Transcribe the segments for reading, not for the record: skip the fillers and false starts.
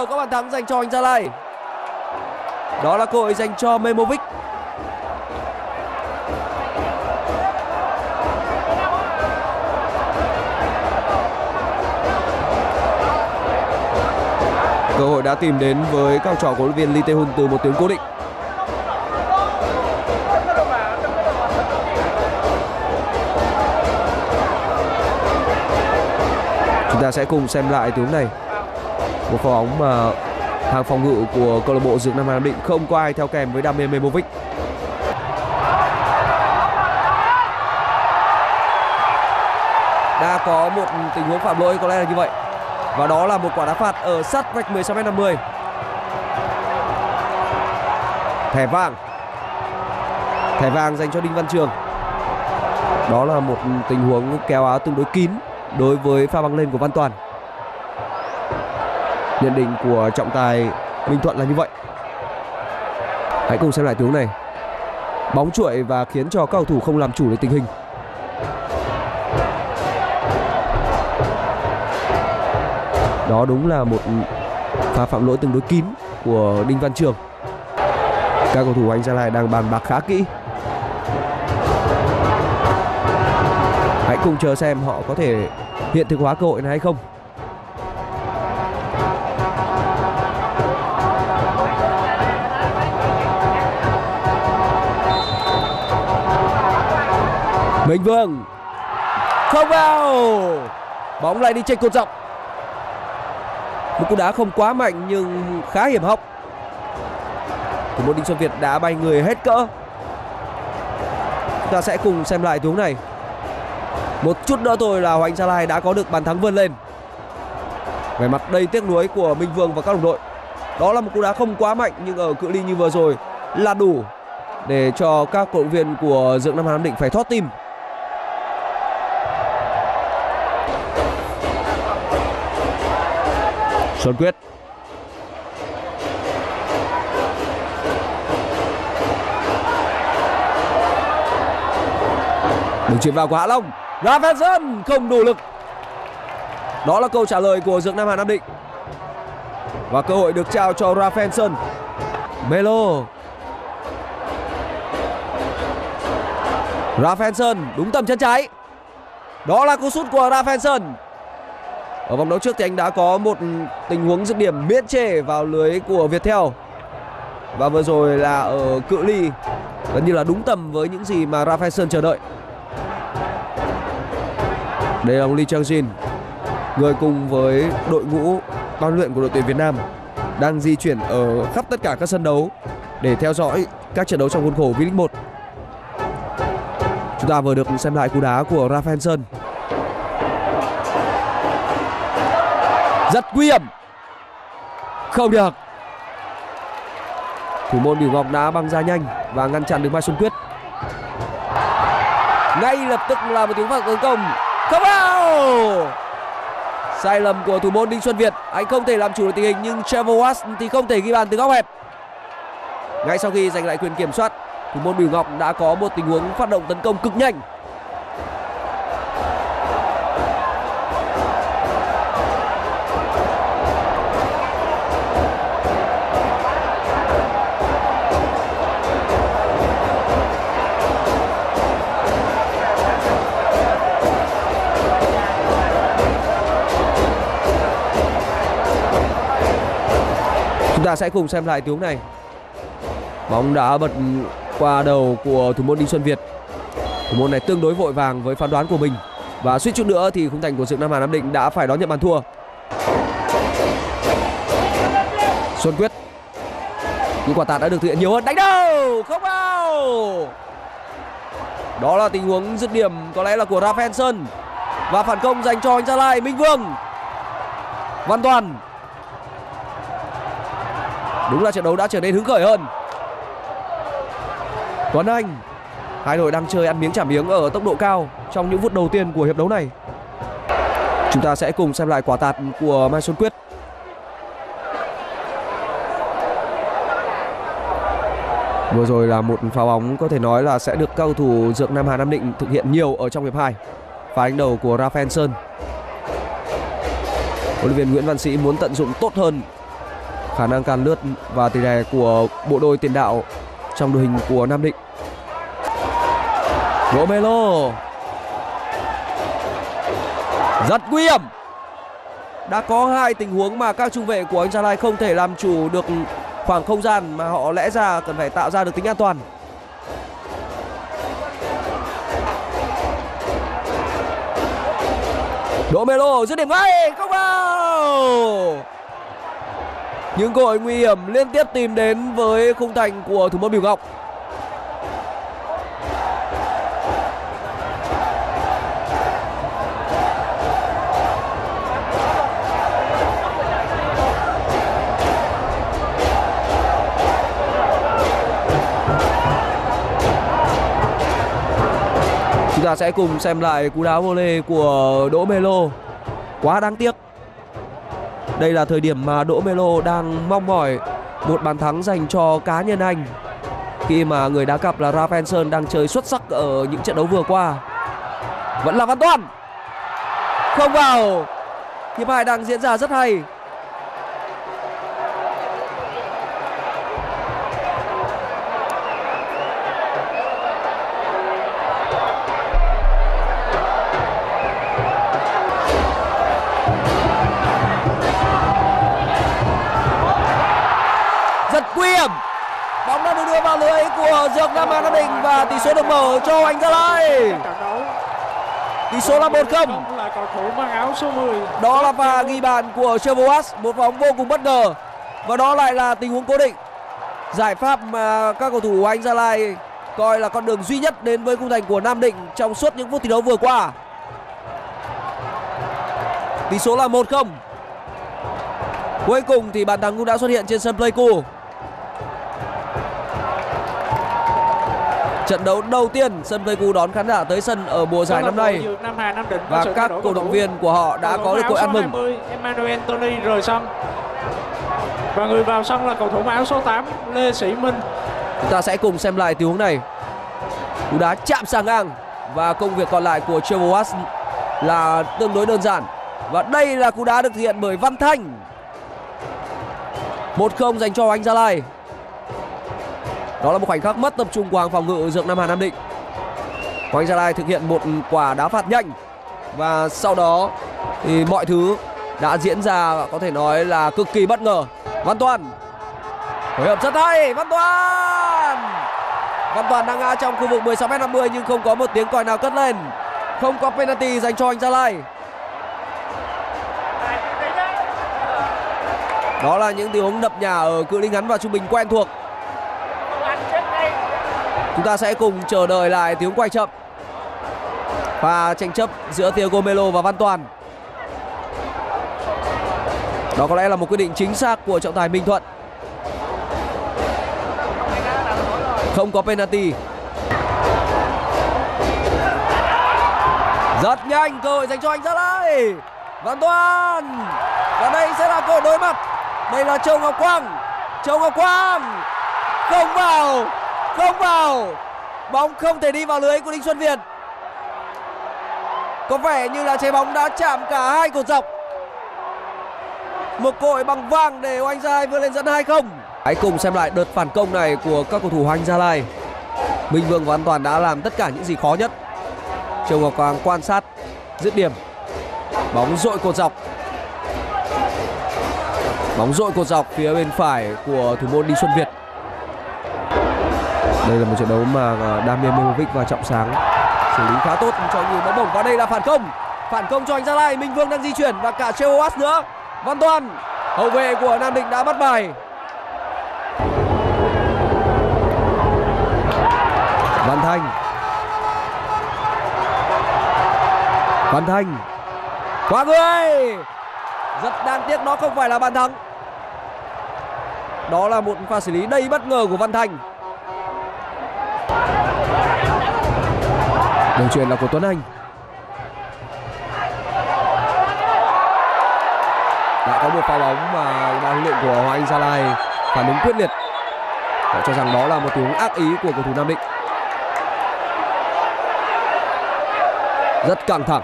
Wow, có bàn thắng dành cho Hoàng Gia Lai. Đó là cơ hội dành cho Memovic. Cơ hội đã tìm đến với các học trò của huấn luyện viên Lee Tae-hun từ một tuyến cố định. Chúng ta sẽ cùng xem lại tình huống này. Một pha bóng mà hàng phòng ngự của câu lạc bộ Dược Nam Hà Nam Định không có ai theo kèm với Damir Memovic. Đã có một tình huống phạm lỗi có lẽ là như vậy. Và đó là một quả đá phạt ở sát vạch 16m50. Thẻ vàng. Thẻ vàng dành cho Đinh Văn Trường. Đó là một tình huống kéo áo tương đối kín đối với pha băng lên của Văn Toàn. Nhận định của trọng tài Minh Thuận là như vậy. Hãy cùng xem lại tình huống này. Bóng chuội và khiến cho các cầu thủ không làm chủ được tình hình. Đó đúng là một pha phạm lỗi tương đối kín của Đinh Văn Trường. Các cầu thủ Anh Gia Lai đang bàn bạc khá kỹ. Hãy cùng chờ xem họ có thể hiện thực hóa cơ hội này hay không. Minh Vương không vào. Bóng lại đi chệch cột dọc. Một cú đá không quá mạnh nhưng khá hiểm hóc. Thủ môn Đinh Xuân Việt đã bay người hết cỡ. Chúng ta sẽ cùng xem lại tình huống này. Một chút nữa thôi là Hoàng Gia Lai đã có được bàn thắng vươn lên. Vẻ mặt đầy tiếc nuối của Minh Vương và các đồng đội. Đó là một cú đá không quá mạnh nhưng ở cự ly như vừa rồi là đủ để cho các cổ động viên của Dược Nam Hà Nam Định phải thót tim. Xuân Quyết. Đường chuyền vào của Hạ Long. Rafaelson không đủ lực. Đó là câu trả lời của Dược Nam Hà Nam Định. Và cơ hội được trao cho Rafaelson. Melo. Rafaelson đúng tầm chân trái. Đó là cú sút của Rafaelson. Ở vòng đấu trước thì anh đã có một tình huống dứt điểm miễn chê vào lưới của Viettel. Và vừa rồi là ở cự ly gần như là đúng tầm với những gì mà Rafaelson chờ đợi. Đây là ông Lee Chang-jin, người cùng với đội ngũ ban luyện của đội tuyển Việt Nam đang di chuyển ở khắp tất cả các sân đấu để theo dõi các trận đấu trong khuôn khổ V-League 1. Chúng ta vừa được xem lại cú đá của Rafaelson. Rất nguy hiểm. Không được. Thủ môn Điểu Ngọc đã băng ra nhanh và ngăn chặn được Mai Xuân Quyết. Ngay lập tức là một tiếng phạt tấn công. Không vào. Sai lầm của thủ môn Đinh Xuân Việt. Anh không thể làm chủ được tình hình nhưng Trevor Watts thì không thể ghi bàn từ góc hẹp. Ngay sau khi giành lại quyền kiểm soát, thủ môn Điểu Ngọc đã có một tình huống phát động tấn công cực nhanh. Chúng ta sẽ cùng xem lại tình huống này. Bóng đã bật qua đầu của thủ môn Đinh Xuân Việt. Thủ môn này tương đối vội vàng với phán đoán của mình và suýt chút nữa thì khung thành của Dược Nam Hà Nam Định đã phải đón nhận bàn thua. Xuân Quyết. Những quả tạt đã được thực hiện nhiều hơn. Đánh đầu không vào. Đó là tình huống dứt điểm có lẽ là của Rafaelson. Và phản công dành cho Hoàng Gia Lai. Minh Vương. Văn Toàn. Đúng là trận đấu đã trở nên hứng khởi hơn. Tuấn Anh. Hai đội đang chơi ăn miếng trả miếng ở tốc độ cao trong những phút đầu tiên của hiệp đấu này. Chúng ta sẽ cùng xem lại quả tạt của Mai Xuân Quyết. Vừa rồi là một pha bóng có thể nói là sẽ được cầu thủ Dược Nam Hà Nam Định thực hiện nhiều ở trong hiệp 2. Pha đánh đầu của Rafaelson. Huấn luyện viên Nguyễn Văn Sĩ muốn tận dụng tốt hơn khả năng càn lướt và tỷ lệ của bộ đôi tiền đạo trong đội hình của Nam Định. Romelu rất nguy hiểm. Đã có 2 tình huống mà các trung vệ của anh Gia Lai không thể làm chủ được khoảng không gian mà họ lẽ ra cần phải tạo ra được tính an toàn. Romelu dứt điểm ngay, không vào. Những cơ hội nguy hiểm liên tiếp tìm đến với khung thành của thủ môn Bửu Ngọc. Chúng ta sẽ cùng xem lại cú đá volley của Đỗ Melo. Quá đáng tiếc. Đây là thời điểm mà Đỗ Melo đang mong mỏi một bàn thắng dành cho cá nhân anh, khi mà người đá cặp là Rafael Sơn đang chơi xuất sắc ở những trận đấu vừa qua. Vẫn là Văn Toan, không vào. Hiệp 2 đang diễn ra rất hay. Rất nguy hiểm. Bóng đã được đưa vào lưới của Dược Nam Hà Nam Định và tỷ số được mở cho anh Gia Lai. Tỷ số là 1-0. Đó là pha ghi bàn của Chevrolet, một bóng vô cùng bất ngờ. Và đó lại là tình huống cố định, giải pháp mà các cầu thủ anh Gia Lai coi là con đường duy nhất đến với khung thành của Nam Định trong suốt những phút thi đấu vừa qua. Tỷ số là 1-0. Cuối cùng thì bàn thắng cũng đã xuất hiện trên sân Pleiku. Trận đấu đầu tiên sân Pleiku đón khán giả tới sân ở mùa giải năm nay, và các cổ động viên của họ đã có được cội ăn mừng. Emmanuel Tony rời sân và người vào sân là cầu thủ áo số 8 Lê Sĩ Minh. Chúng ta sẽ cùng xem lại tình huống này. Cú đá chạm sang ngang và công việc còn lại của Chevrolet là tương đối đơn giản. Và đây là cú đá được thực hiện bởi Văn Thanh. 1-0 dành cho anh Gia Lai. Đó là một khoảnh khắc mất tập trung của hàng phòng ngự Dược Nam Hà Nam Định. Anh Gia Lai thực hiện một quả đá phạt nhanh, và sau đó thì mọi thứ đã diễn ra có thể nói là cực kỳ bất ngờ. Văn Toàn phối hợp rất hay. Văn Toàn đang ngã trong khu vực 16m50 nhưng không có một tiếng còi nào cất lên. Không có penalty dành cho anh Gia Lai. Đó là những tình huống đập nhà ở cự ly ngắn và trung bình quen thuộc. Chúng ta sẽ cùng chờ đợi lại tiếng quay chậm và tranh chấp giữa Thiago Melo và Văn Toàn. Đó có lẽ là một quyết định chính xác của trọng tài Minh Thuận. Không có penalty. Rất nhanh, cơ hội dành cho anh Gia Lai. Văn Toàn. Và đây sẽ là cơ hội đối mặt. Đây là Châu Ngọc Quang. Không vào. Bóng không thể đi vào lưới của Đinh Xuân Việt. Có vẻ như là trái bóng đã chạm cả hai cột dọc. Một cơ hội bằng vàng để Hoàng Anh Gia Lai vươn lên dẫn 2-0. Hãy cùng xem lại đợt phản công này của các cầu thủ Hoàng Anh Gia Lai. Minh Vương và An Toàn đã làm tất cả những gì khó nhất. Châu Ngọc Quang quan sát, dứt điểm. Bóng dội cột dọc phía bên phải của thủ môn Đinh Xuân Việt. Đây là một trận đấu mà Damian Memovic và Trọng Sáng xử lý khá tốt cho nhiều bóng bổng. Và đây là phản công cho anh Gia Lai. Minh Vương đang di chuyển và cả Chevrolet nữa. Văn Toàn, hậu vệ của Nam Định đã bắt bài. Văn Thanh qua người. Rất đáng tiếc, nó không phải là bàn thắng. Đó là một pha xử lý đầy bất ngờ của Văn Thanh. Đường chuyền là của Tuấn Anh. Đã có một pha bóng mà ban huấn luyện của Hoàng Anh Gia Lai phản ứng quyết liệt. Họ cho rằng đó là một tình huống ác ý của cầu thủ Nam Định. Rất căng thẳng.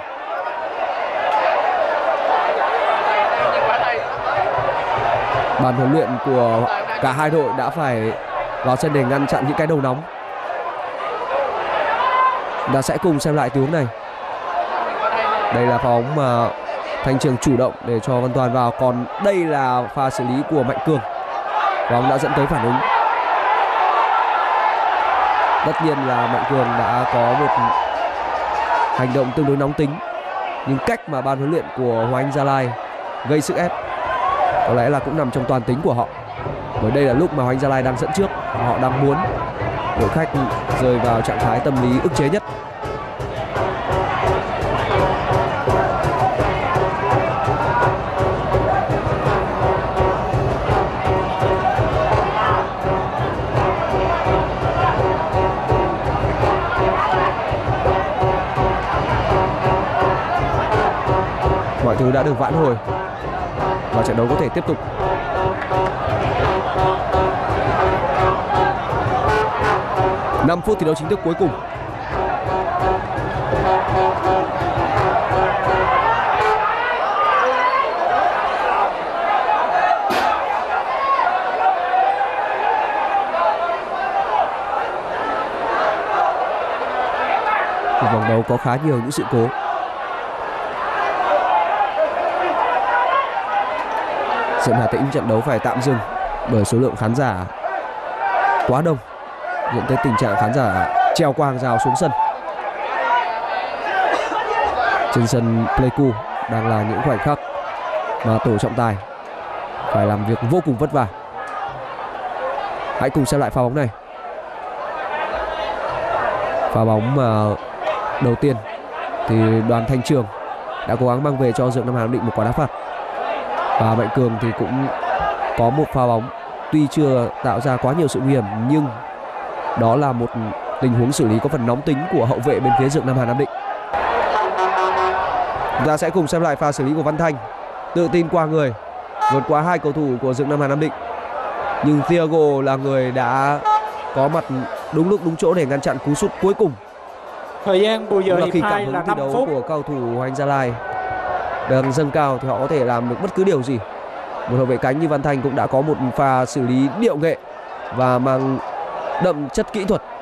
Ban huấn luyện của cả hai đội đã phải vào sân để ngăn chặn những cái đầu nóng. Ta sẽ cùng xem lại tình huống này. Đây là pha bóng mà Thanh Trường chủ động để cho Văn Toàn vào, còn đây là pha xử lý của Mạnh Cường. Bóng đã dẫn tới phản ứng. Tất nhiên là Mạnh Cường đã có một hành động tương đối nóng tính, nhưng cách mà ban huấn luyện của Hoàng Anh Gia Lai gây sức ép có lẽ là cũng nằm trong toàn tính của họ. Bởi đây là lúc mà Hoàng Anh Gia Lai đang dẫn trước, họ đang muốn đội khách rơi vào trạng thái tâm lý ức chế nhất. Mọi thứ đã được vãn hồi và trận đấu có thể tiếp tục. Năm phút thi đấu chính thức cuối cùng. Vòng đấu có khá nhiều những sự cố. Sân Hà Tĩnh trận đấu phải tạm dừng bởi số lượng khán giả quá đông, dẫn tới tình trạng khán giả treo qua hàng rào xuống sân. Trên sân Pleiku đang là những khoảnh khắc mà tổ trọng tài phải làm việc vô cùng vất vả. Hãy cùng xem lại pha bóng này. Pha bóng mà đầu tiên thì Đoàn Thanh Trường đã cố gắng mang về cho Dược Nam Hà Nam Định một quả đá phạt. Và Mạnh Cường thì cũng có một pha bóng tuy chưa tạo ra quá nhiều sự nguy hiểm, nhưng đó là một tình huống xử lý có phần nóng tính của hậu vệ bên phía Dược Nam Hà Nam Định. Chúng ta sẽ cùng xem lại pha xử lý của Văn Thanh. Tự tin qua người, vượt qua hai cầu thủ của Dược Nam Hà Nam Định, nhưng Thiago là người đã có mặt đúng lúc đúng chỗ để ngăn chặn cú sút cuối cùng. Thời gian bù giờ hiệp 2 là 5 phút của cầu thủ Hoàng Anh Gia Lai đang dâng cao thì họ có thể làm được bất cứ điều gì. Một hậu vệ cánh như Văn Thanh cũng đã có một pha xử lý điệu nghệ và mang đậm chất kỹ thuật